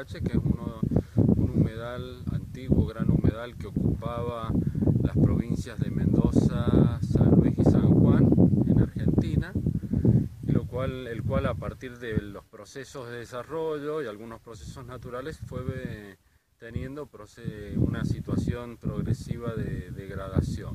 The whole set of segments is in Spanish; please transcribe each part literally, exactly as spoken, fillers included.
Bariloche, que es uno, un humedal antiguo, gran humedal que ocupaba las provincias de Mendoza, San Luis y San Juan en Argentina, y lo cual, el cual a partir de los procesos de desarrollo y algunos procesos naturales fue teniendo una situación progresiva de degradación.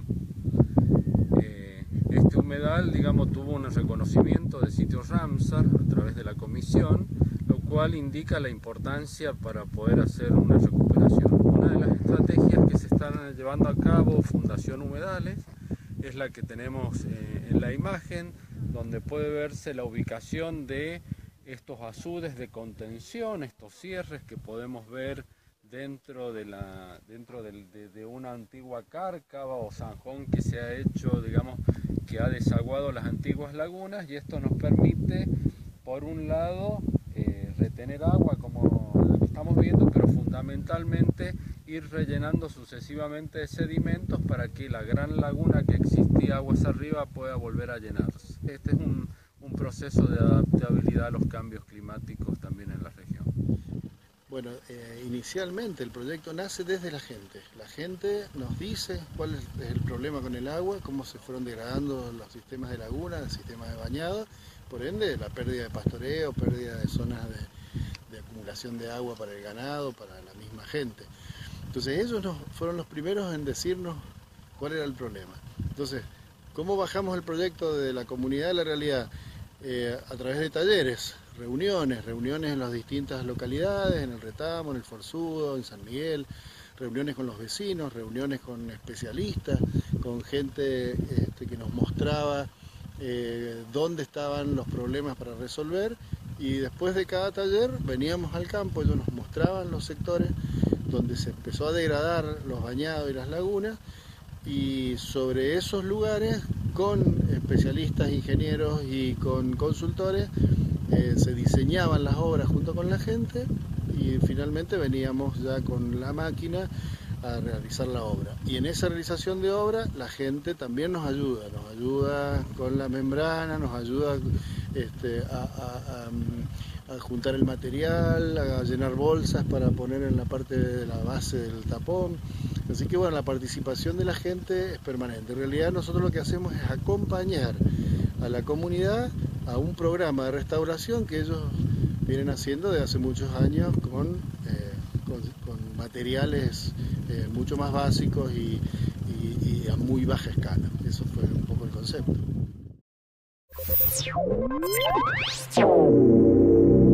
Eh, este humedal, digamos, tuvo un reconocimiento de sitio Ramsar a través de la comisión, lo cual indica la importancia para poder hacer una recuperación. Una de las estrategias que se están llevando a cabo, Fundación Humedales, es la que tenemos eh, en la imagen, donde puede verse la ubicación de estos azudes de contención, estos cierres que podemos ver dentro de, la, dentro del, de, de una antigua cárcava o zanjón que se ha hecho, digamos, que ha desaguado las antiguas lagunas, y esto nos permite, por un lado, eh, retener agua como la que estamos viendo, pero fundamentalmente ir rellenando sucesivamente de sedimentos para que la gran laguna que existía aguas arriba pueda volver a llenarse. Este es un, un proceso de adaptabilidad a los cambios climáticos también en la región. Bueno, eh, inicialmente el proyecto nace desde la gente. La gente nos dice cuál es el problema con el agua, cómo se fueron degradando los sistemas de laguna, el sistema de bañado, por ende la pérdida de pastoreo, pérdida de zonas de, de acumulación de agua para el ganado, para la misma gente. Entonces ellos nos, fueron los primeros en decirnos cuál era el problema. Entonces, ¿cómo bajamos el proyecto de la comunidad a la realidad? Eh, a través de talleres, reuniones, reuniones en las distintas localidades, en el Retamo, en el Forzudo, en San Miguel, reuniones con los vecinos, reuniones con especialistas, con gente este, que nos mostraba eh, dónde estaban los problemas para resolver, y después de cada taller veníamos al campo, ellos nos mostraban los sectores donde se empezó a degradar los bañados y las lagunas, y sobre esos lugares, con especialistas, ingenieros y con consultores, eh, se diseñaban las obras junto con la gente, y finalmente veníamos ya con la máquina a realizar la obra. Y en esa realización de obra la gente también nos ayuda, nos ayuda con la membrana, nos ayuda este, a, a, a, a juntar el material, a llenar bolsas para poner en la parte de la base del tapón. Así que bueno, la participación de la gente es permanente. En realidad nosotros lo que hacemos es acompañar a la comunidad a un programa de restauración que ellos vienen haciendo desde hace muchos años con, eh, con, con materiales eh, mucho más básicos y, y, y a muy baja escala. Eso fue un poco el concepto.